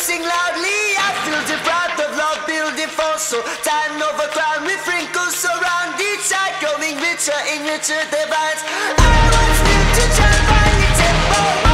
sing loudly. I feel the wrath of love building force. So time over crown with wrinkles surround each side, growing richer in richer divines. I want still to try find the tempo.